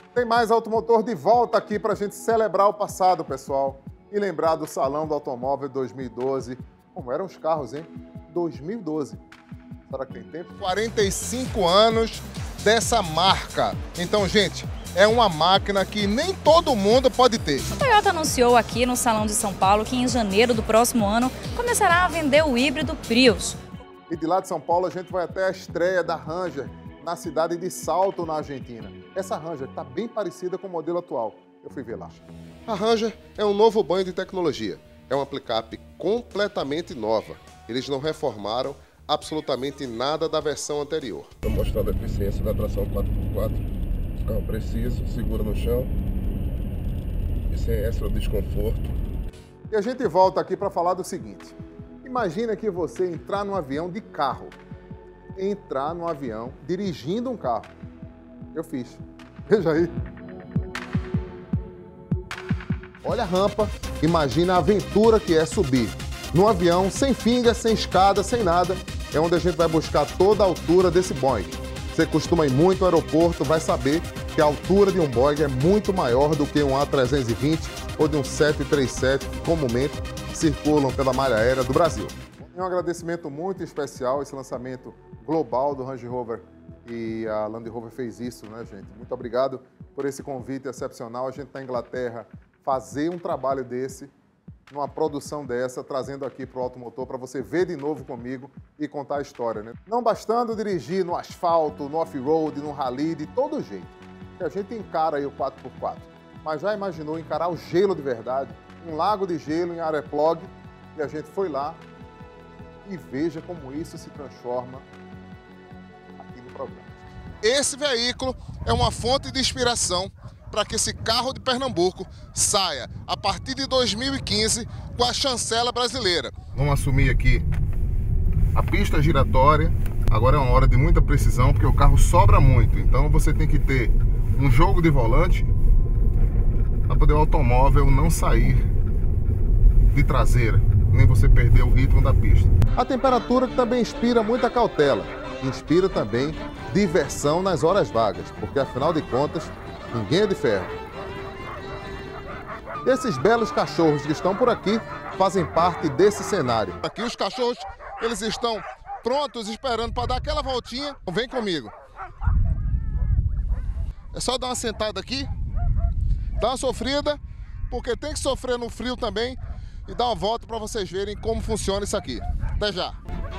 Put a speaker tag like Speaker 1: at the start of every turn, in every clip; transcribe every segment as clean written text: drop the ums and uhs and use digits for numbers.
Speaker 1: Tem mais Automotor de volta aqui para a gente celebrar o passado, pessoal. E lembrar do Salão do Automóvel 2012. Como eram os carros, hein? 2012. Será que tem tempo? 45 anos dessa marca. Então, gente, é uma máquina que nem todo mundo pode ter.
Speaker 2: A Toyota anunciou aqui no Salão de São Paulo que em janeiro do próximo ano começará a vender o híbrido Prius.
Speaker 1: E de lá de São Paulo a gente vai até a estreia da Ranger na cidade de Salto, na Argentina. Essa Ranger está bem parecida com o modelo atual. Eu fui ver lá. A Ranger é um novo banho de tecnologia. É uma picape completamente nova. Eles não reformaram absolutamente nada da versão anterior.
Speaker 3: Estou mostrando a eficiência da tração 4x4. Carro preciso, seguro no chão e sem extra desconforto.
Speaker 1: E a gente volta aqui para falar do seguinte. Imagina que você entrar num avião de carro. Entrar num avião dirigindo um carro. Eu fiz. Veja aí. Olha a rampa, imagina a aventura que é subir num avião sem finga, sem escada, sem nada. É onde a gente vai buscar toda a altura desse Boeing. Você costuma ir muito ao aeroporto, vai saber que a altura de um Boeing é muito maior do que um A320 ou de um 737 que comumente circulam pela malha aérea do Brasil. Um agradecimento muito especial, esse lançamento global do Range Rover, e a Land Rover fez isso, né, gente? Muito obrigado por esse convite excepcional. A gente está na Inglaterra, fazer um trabalho desse, numa produção dessa, trazendo aqui para o Automotor para você ver de novo comigo e contar a história, né? Não bastando dirigir no asfalto, no off-road, no rally, de todo jeito, que a gente encara aí o 4x4, mas já imaginou encarar o gelo de verdade, um lago de gelo em Areplogue, e a gente foi lá e veja como isso se transforma aqui no programa. Esse veículo é uma fonte de inspiração para que esse carro de Pernambuco saia, a partir de 2015, com a chancela brasileira. Vamos assumir aqui a pista giratória. Agora é uma hora de muita precisão, porque o carro sobra muito. Então você tem que ter um jogo de volante para poder o automóvel não sair de traseira, nem você perder o ritmo da pista. A temperatura que também inspira muita cautela. Inspira também diversão nas horas vagas, porque afinal de contas, ninguém é de ferro. Esses belos cachorros que estão por aqui fazem parte desse cenário. Aqui os cachorros, eles estão prontos, esperando para dar aquela voltinha. Vem comigo. É só dar uma sentada aqui, dar uma sofrida, porque tem que sofrer no frio também, e dar uma volta para vocês verem como funciona isso aqui. Até já!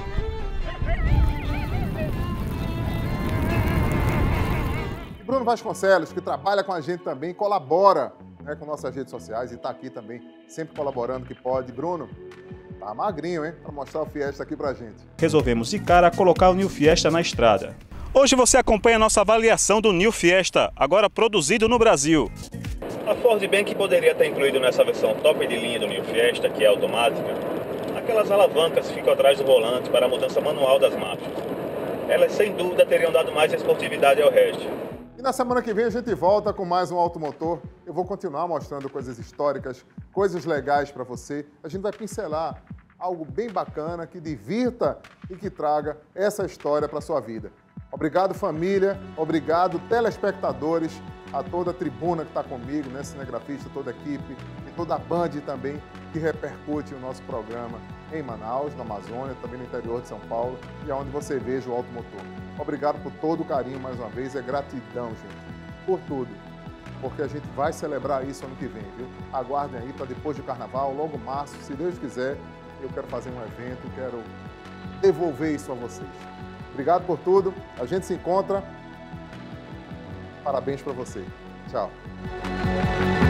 Speaker 1: Bruno Vasconcelos, que trabalha com a gente também, colabora, né, com nossas redes sociais e está aqui também, sempre colaborando que pode. Bruno, tá magrinho, hein? Para mostrar o Fiesta aqui pra gente.
Speaker 4: Resolvemos de cara colocar o New Fiesta na estrada. Hoje você acompanha a nossa avaliação do New Fiesta, agora produzido no Brasil.
Speaker 5: A Ford bem que poderia ter incluído nessa versão top de linha do New Fiesta, que é automática, aquelas alavancas que ficam atrás do volante para a mudança manual das marchas. Elas sem dúvida teriam dado mais esportividade ao resto.
Speaker 1: E na semana que vem a gente volta com mais um Automotor. Eu vou continuar mostrando coisas históricas, coisas legais para você. A gente vai pincelar algo bem bacana, que divirta e que traga essa história para a sua vida. Obrigado, família. Obrigado, telespectadores, a toda a tribuna que está comigo, né, cinegrafista, toda a equipe e toda a Band também, que repercute o nosso programa em Manaus, na Amazônia, também no interior de São Paulo, e aonde você veja o Automotor. Obrigado por todo o carinho mais uma vez, é gratidão, gente, por tudo, porque a gente vai celebrar isso ano que vem, viu? Aguardem aí para depois do Carnaval, logo março, se Deus quiser, eu quero fazer um evento, quero devolver isso a vocês. Obrigado por tudo, a gente se encontra, parabéns para você, tchau.